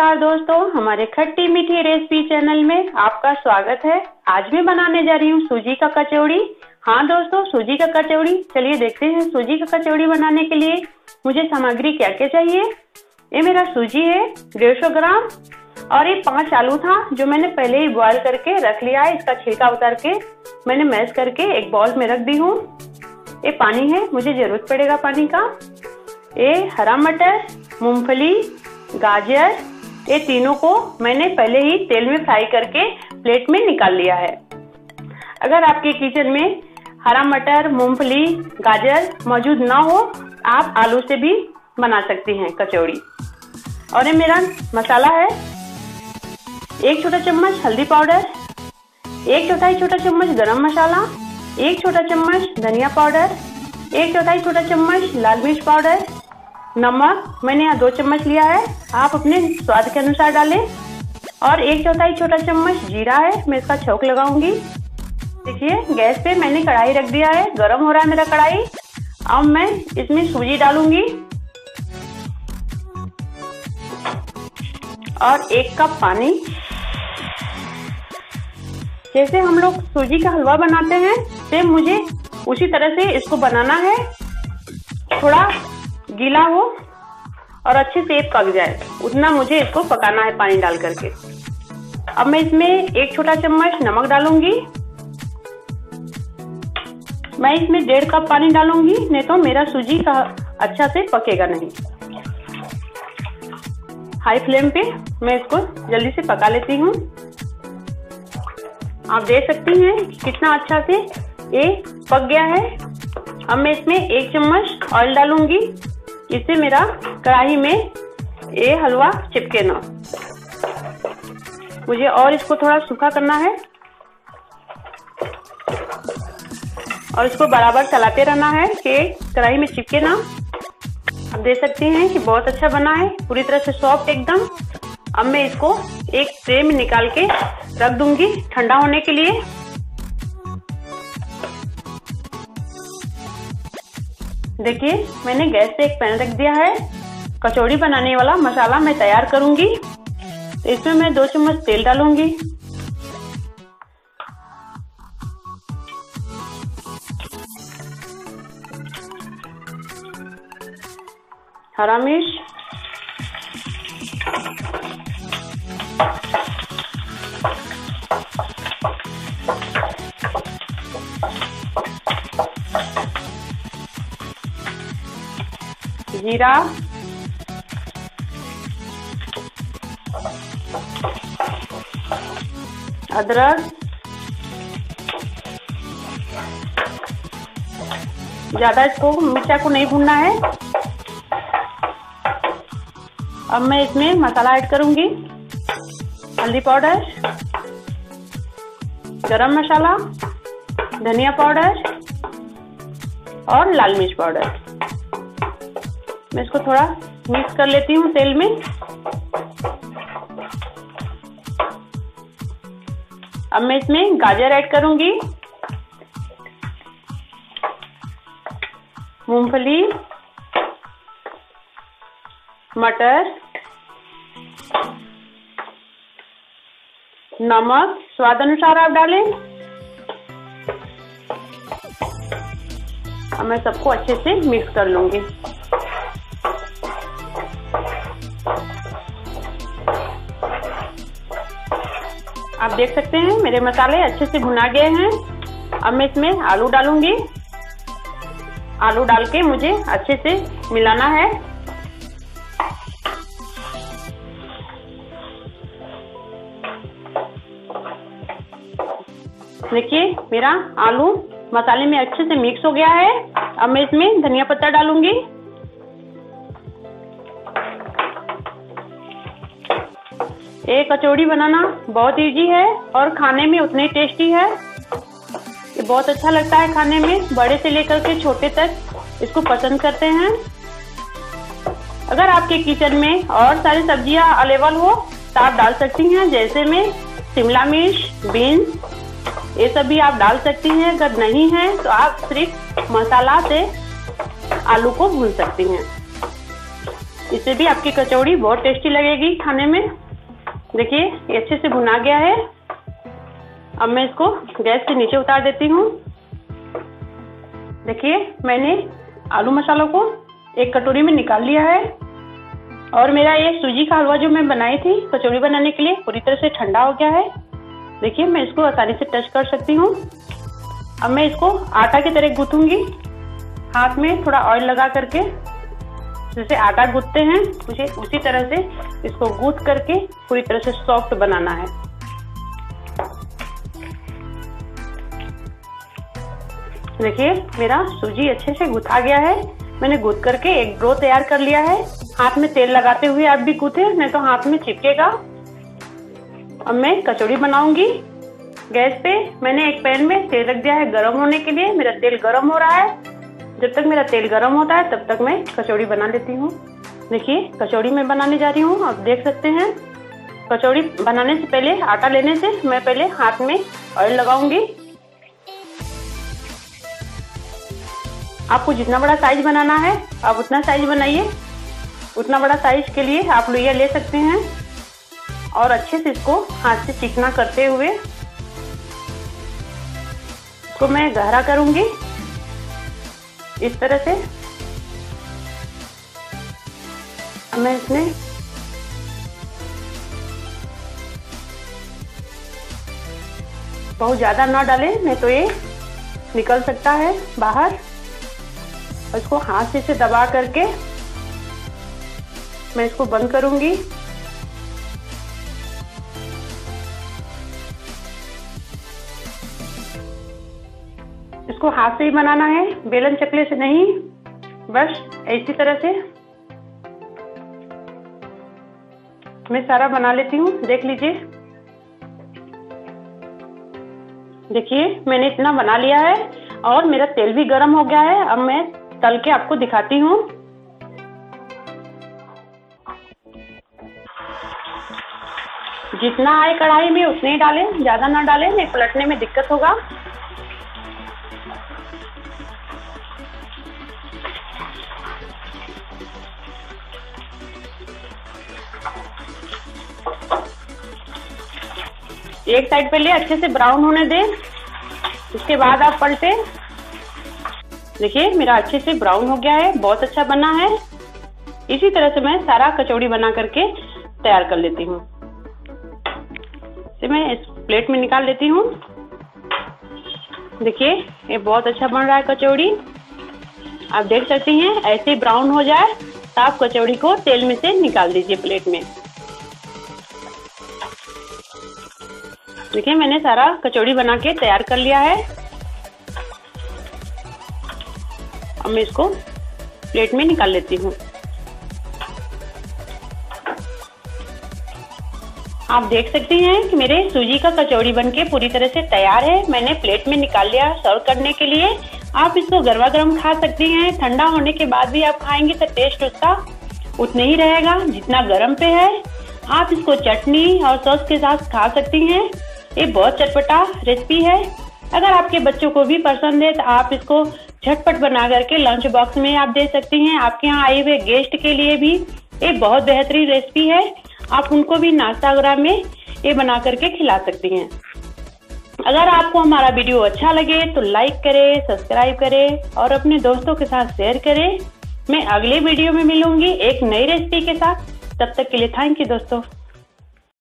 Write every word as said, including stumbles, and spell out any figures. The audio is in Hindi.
नमस्कार दोस्तों, हमारे खट्टी मीठी रेसिपी चैनल में आपका स्वागत है। आज मैं बनाने जा रही हूँ सूजी का कचौड़ी। हाँ दोस्तों, सूजी का कचौड़ी। चलिए देखते हैं सूजी का कचौड़ी बनाने के लिए मुझे सामग्री क्या क्या चाहिए। ये मेरा सूजी है डेढ़ सौ ग्राम और ये पांच आलू था जो मैंने पहले ही बॉयल करके रख लिया है। इसका छिलका उतार के मैंने मैश करके एक बाउल में रख दी हूँ। ये पानी है, मुझे जरूरत पड़ेगा पानी का। ये हरा मटर, मूंगफली, गाजर, ये तीनों को मैंने पहले ही तेल में फ्राई करके प्लेट में निकाल लिया है। अगर आपके किचन में हरा मटर, मूंगफली, गाजर मौजूद ना हो, आप आलू से भी बना सकती हैं कचौड़ी। और ये मेरा मसाला है, एक छोटा चम्मच हल्दी पाउडर, एक चौथाई छोटा चम्मच गरम मसाला, एक छोटा चम्मच धनिया पाउडर, एक चौथाई छोटा चम्मच लाल मिर्च पाउडर, नमक मैंने यहाँ दो चम्मच लिया है, आप अपने स्वाद के अनुसार डालें। और एक चौथाई छोटा चम्मच जीरा है, मैं इसका छौंक लगाऊंगी। देखिए गैस पे मैंने कढ़ाई रख दिया है, गरम हो रहा है मेरा कढ़ाई। अब मैं इसमें सूजी डालूंगी और एक कप पानी। जैसे हम लोग सूजी का हलवा बनाते हैं सेम मुझे उसी तरह से इसको बनाना है। थोड़ा गीला हो और अच्छे से पक जाए, उतना मुझे इसको पकाना है पानी डाल करके। अब मैं इसमें एक छोटा चम्मच नमक डालूंगी। मैं इसमें डेढ़ कप पानी डालूंगी, नहीं तो मेरा सूजी का अच्छा से पकेगा नहीं। हाई फ्लेम पे मैं इसको जल्दी से पका लेती हूँ। आप देख सकती हैं कितना अच्छा से ये पक गया है। अब मैं इसमें एक चम्मच ऑयल डालूंगी, इससे मेरा कढ़ाई में ये हलवा चिपके ना। मुझे और इसको थोड़ा सूखा करना है और इसको बराबर चलाते रहना है कि कढ़ाई में चिपके ना। आप देख सकते हैं कि बहुत अच्छा बना है, पूरी तरह से सॉफ्ट एकदम। अब मैं इसको एक ट्रे में निकाल के रख दूंगी ठंडा होने के लिए। देखिए मैंने गैस पे एक पैन रख दिया है। कचौड़ी बनाने वाला मसाला मैं तैयार करूंगी, तो इसमें मैं दो चम्मच तेल डालूंगी। हरा मिर्च, जीरा, अदरक, ज्यादा इसको मिर्चा को नहीं भूनना है। अब मैं इसमें मसाला ऐड करूंगी, हल्दी पाउडर, गरम मसाला, धनिया पाउडर और लाल मिर्च पाउडर। मैं इसको थोड़ा मिक्स कर लेती हूँ तेल में। अब मैं इसमें गाजर ऐड करूंगी, मूंगफली, मटर, नमक स्वाद अनुसार आप डालें। अब मैं सबको अच्छे से मिक्स कर लूंगी। आप देख सकते हैं मेरे मसाले अच्छे से भुना गए हैं। अब मैं इसमें आलू डालूंगी। आलू डाल के मुझे अच्छे से मिलाना है। देखिए मेरा आलू मसाले में अच्छे से मिक्स हो गया है। अब मैं इसमें धनिया पत्ता डालूंगी। ये कचौड़ी बनाना बहुत इजी है और खाने में उतने ही टेस्टी है। ये बहुत अच्छा लगता है खाने में, बड़े से लेकर के छोटे तक इसको पसंद करते हैं। अगर आपके किचन में और सारी सब्जियां अवेलेबल हो तो आप डाल सकती हैं, जैसे में शिमला मिर्च, बीन्स, ये सब भी आप डाल सकती हैं। अगर नहीं है तो आप सिर्फ मसाला से आलू को भून सकती हैं। इससे भी आपकी कचौड़ी बहुत टेस्टी लगेगी खाने में। देखिए ये अच्छे से भुना गया है। अब मैं इसको गैस से नीचे उतार देती हूँ। देखिए मैंने आलू मसालों को एक कटोरी में निकाल लिया है और मेरा ये सूजी का हलवा जो मैं बनाई थी कचौड़ी बनाने के लिए पूरी तरह से ठंडा हो गया है। देखिए मैं इसको आसानी से टच कर सकती हूँ। अब मैं इसको आटा की तरह गूंथूंगी। हाथ में थोड़ा ऑयल लगा करके जैसे आटा गूंथते हैं मुझे उसी तरह से इसको गूंथ करके पूरी तरह से सॉफ्ट बनाना है। देखिए मेरा सूजी अच्छे से गूंथा गया है। मैंने गूंथ करके एक डो तैयार कर लिया है। हाथ में तेल लगाते हुए आप भी गूंथे, नहीं तो हाथ में चिपकेगा। अब मैं कचौड़ी बनाऊंगी। गैस पे मैंने एक पैन में तेल रख दिया है गर्म होने के लिए। मेरा तेल गर्म हो रहा है। जब तक मेरा तेल गर्म होता है तब तक मैं कचौड़ी बना लेती हूँ। देखिए कचौड़ी मैं बनाने जा रही हूँ। आप देख सकते हैं कचौड़ी बनाने से पहले आटा लेने से मैं पहले हाथ में ऑयल लगाऊंगी। आपको जितना बड़ा साइज बनाना है आप उतना साइज बनाइए। उतना बड़ा साइज के लिए आप लोइया ले सकते हैं और अच्छे से इसको हाथ से चिकना करते हुए इसको मैं गहरा करूंगी इस तरह से। मैं इसमें बहुत ज्यादा ना डालें, नहीं तो ये निकल सकता है बाहर। और इसको हाथ से इसे दबा करके मैं इसको बंद करूंगी। इसको हाथ से ही बनाना है, बेलन चकले से नहीं। बस इसी तरह से मैं सारा बना लेती हूँ। देख लीजिए, देखिए मैंने इतना बना लिया है और मेरा तेल भी गर्म हो गया है। अब मैं तल के आपको दिखाती हूँ। जितना आए कढ़ाई में उतने ही डालें, ज्यादा ना डालें, नहीं पलटने में दिक्कत होगा। एक साइड पहले अच्छे से ब्राउन होने दें, उसके बाद आप पलटे। देखिए मेरा अच्छे से ब्राउन हो गया है, बहुत अच्छा बना है। इसी तरह से मैं सारा कचौड़ी बना करके तैयार कर लेती हूँ। इसे मैं इस प्लेट में निकाल लेती हूँ। देखिए ये बहुत अच्छा बन रहा है कचौड़ी। आप देख सकती हैं ऐसे ब्राउन हो जाए तो आप कचौड़ी को तेल में से निकाल दीजिए प्लेट में। देखिए मैंने सारा कचौड़ी बना के तैयार कर लिया है। अब मैं इसको प्लेट में निकाल लेती हूँ। आप देख सकते हैं कि मेरे सूजी का कचौड़ी बनके पूरी तरह से तैयार है। मैंने प्लेट में निकाल लिया सर्व करने के लिए। आप इसको गर्मा गर्म खा सकती हैं। ठंडा होने के बाद भी आप खाएंगे तो टेस्ट उसका उतना ही रहेगा जितना गर्म पे है। आप इसको चटनी और सॉस के साथ खा सकती हैं। ये बहुत चटपटा रेसिपी है। अगर आपके बच्चों को भी पसंद है तो आप इसको झटपट बना करके लंच बॉक्स में आप दे सकती हैं। आपके यहाँ आए हुए गेस्ट के लिए भी ये बहुत बेहतरीन रेसिपी है। आप उनको भी नाश्ता वगैरह में ये बना करके खिला सकती हैं। अगर आपको हमारा वीडियो अच्छा लगे तो लाइक करें, सब्सक्राइब करें और अपने दोस्तों के साथ शेयर करें। मैं अगले वीडियो में मिलूंगी एक नई रेसिपी के साथ। तब तक के लिए थैंक यू दोस्तों।